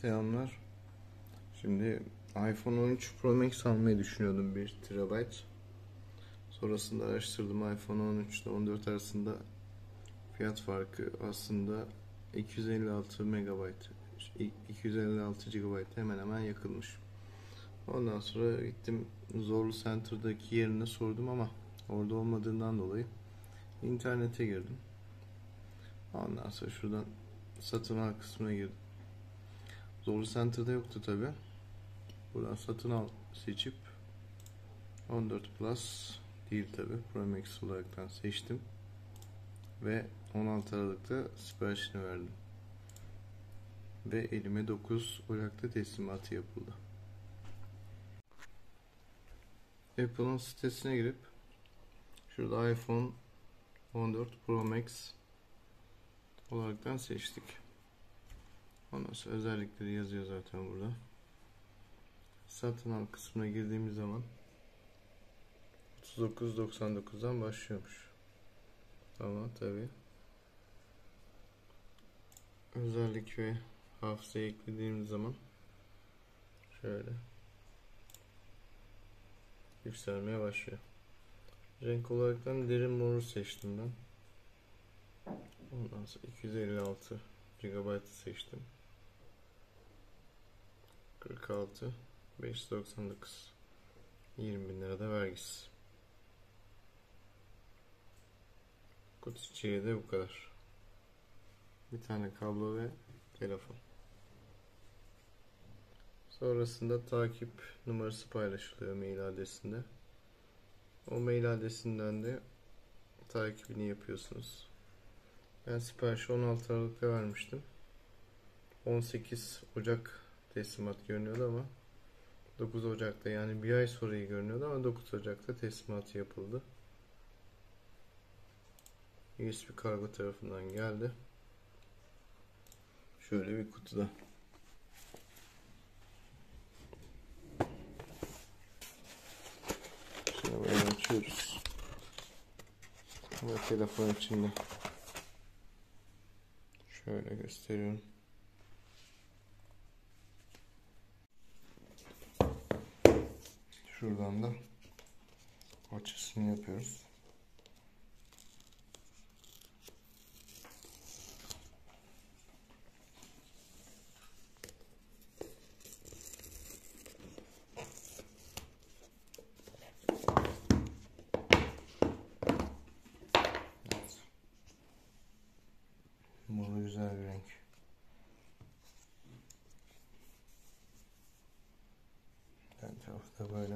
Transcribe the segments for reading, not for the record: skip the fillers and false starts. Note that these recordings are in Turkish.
Selamlar. Şimdi iPhone 13 Pro Max almayı düşünüyordum, 1 TB. Sonrasında araştırdım, iPhone 13 ile 14 arasında fiyat farkı aslında 256 MB, 256 GB hemen hemen yakılmış. Ondan sonra gittim Zorlu Center'daki yerine sordum ama orada olmadığından dolayı internete girdim. Ondan sonra şuradan satın al kısmına girdim. Zorlu Center'da yoktu tabi. Buradan satın al seçip 14 Plus değil tabi, Pro Max olaraktan seçtim ve 16 Aralık'ta siparişini verdim ve elime 9 Ocak'ta teslimatı yapıldı. Apple'ın sitesine girip şurada iPhone 14 Pro Max olaraktan seçtik. Ondan sonra özellikleri yazıyor zaten burada. Satın al kısmına girdiğimiz zaman 39.99'dan başlıyormuş. Ama tabi özellik ve hafızaya eklediğimiz zaman şöyle yükselmeye başlıyor. Renk olaraktan derin moru seçtim ben. Ondan sonra 256 GB seçtim. 46 599, 20.000 lira da vergisi. Kutu içeriği de bu kadar. Bir tane kablo ve telefon. Sonrasında takip numarası paylaşılıyor mail adresinde. O mail adresinden de takibini yapıyorsunuz. Ben siparişi 16 Aralık'ta vermiştim. 18 Ocak teslimat görünüyordu ama 9 Ocak'ta, yani bir ay sonra görünüyordu ama 9 Ocak'ta teslimatı yapıldı. USB kargo tarafından geldi. Şöyle bir kutuda. Şimdi böyle açıyoruz. Ve telefon içinde. Şöyle gösteriyorum. Şuradan da açısını yapıyoruz. Moru güzel bir renk. Yan tarafta böyle.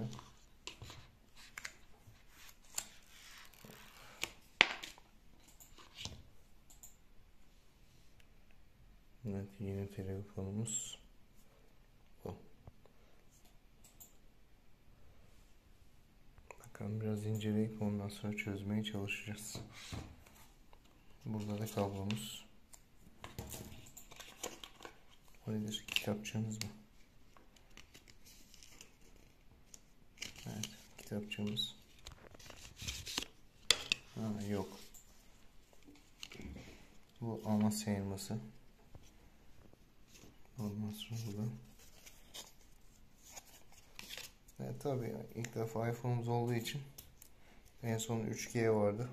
Evet, yeni telefonumuz bu. Bakalım, biraz inceleyip ondan sonra çözmeye çalışacağız. Burada da kablomuz. O nedir? Kitapçığımız mı? Evet, kitapçığımız. Ha, yok. Bu Amasya elması. Ondan sonra burada. Evet, tabii ilk defa iPhone'umuz olduğu için en son 3G vardı.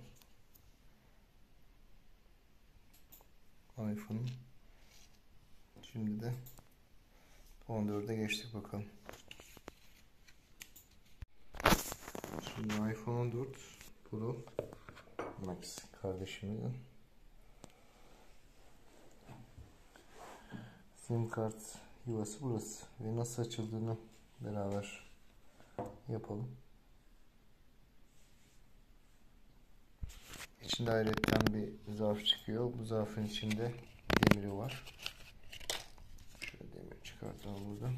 iPhone'un. Şimdi de 14'e geçtik bakalım. Şimdi iPhone 14 Pro Max kardeşimizin SIM kart yuvası burası ve nasıl açıldığını beraber yapalım. İçinde ayrıca bir zarf çıkıyor. Bu zarfın içinde demiri var. Şöyle demir çıkartalım buradan.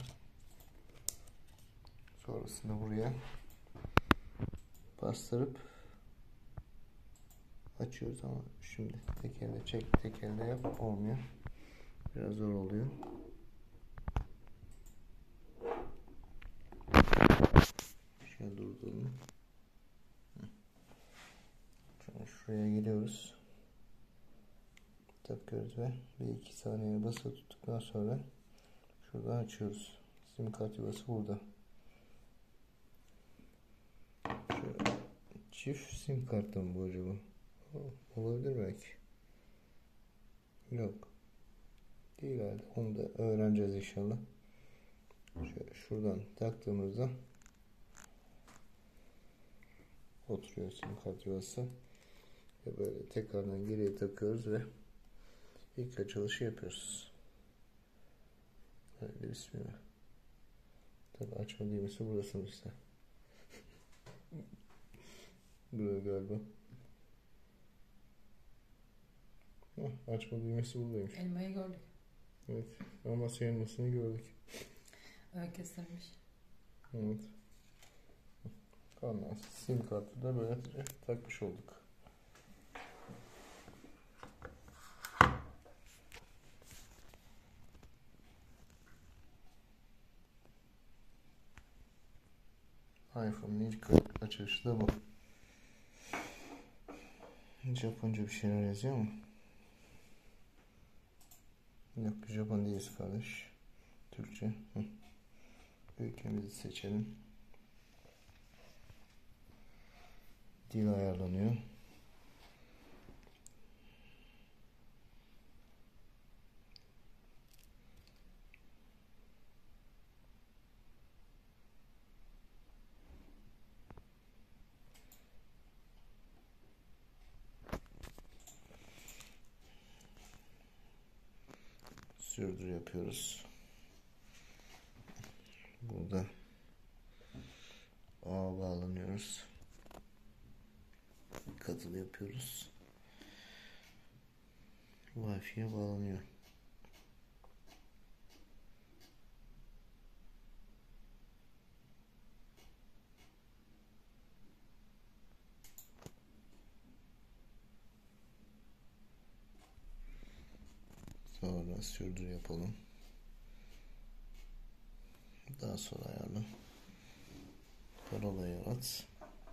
Sonrasında buraya bastırıp açıyoruz ama şimdi tek elle çek, tek elle yap, olmuyor. Biraz zor oluyor. Şöyle durduralım. Şuraya geliyoruz. Takıyoruz ve bir iki saniye basılı tuttuktan sonra Şuradan açıyoruz. Sim kart yuvası burada. Şöyle. Çift sim kartı mı bu acaba? Olabilir belki. Yok. Değil herhalde. Onu da öğreneceğiz inşallah. Şöyle şuradan taktığımızda oturuyor sim kart yuvası. Ve böyle tekrardan geriye takıyoruz ve ilk açılışı yapıyoruz. Hadi bismillah. Tabi açma düğmesi burası işte. Buraya galiba. Açma düğmesi buradaymış. Elmayı gördük. Evet. Amasya elmasını gördük. Öyle kesilmiş. Evet. Ondan sim kartı da böyle takmış olduk. iPhone'un ilk açılışı da bu. Japonca bir şeyler yazıyor mu? Yok, Japon değiliz kardeş. Türkçe. Ülkemizi seçelim. Dil ayarlanıyor. Sürdür yapıyoruz. Burada ağa bağlanıyoruz. Katıl yapıyoruz. Wi-Fi'ye bağlanıyor. Sonra sürdür yapalım. Daha sonra ayarla. Parola yarat.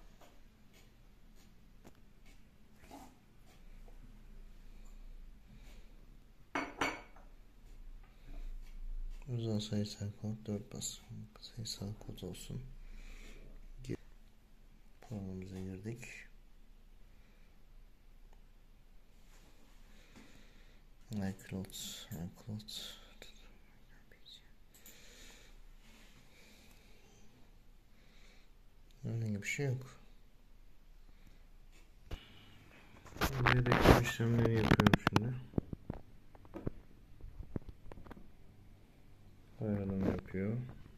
Uzun sayısal kod 4 bas. Sayısal kod olsun. Parolamıza girdik. iCloud. Herhangi bir şey yok. Gerekli işlemleri yapıyorum şimdi. Ayarlama yapıyor.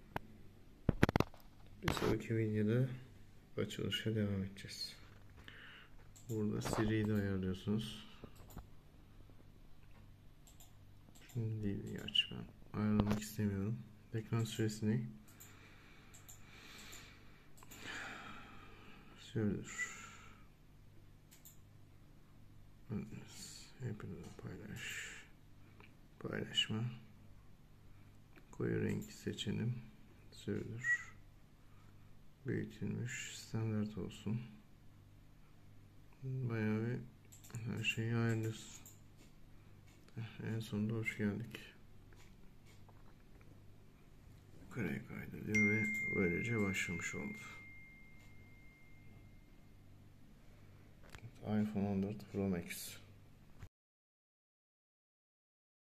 Bir sonraki videoda açılışa devam edeceğiz. Burada Siri'yi de ayarlıyorsunuz. Şimdi değil, aç ben. Ayarlamak istemiyorum. Ekran süresini sürdür. Hepinize paylaş. Paylaşma. Koyu renk seçelim. Sürdür. Büyütülmüş. Standart olsun. Bayağı bir her şeyi ayarlıyoruz. En sonunda hoş geldik. Yukarıya kaydediyor ve böylece başlamış oldu. iPhone 14 Pro Max.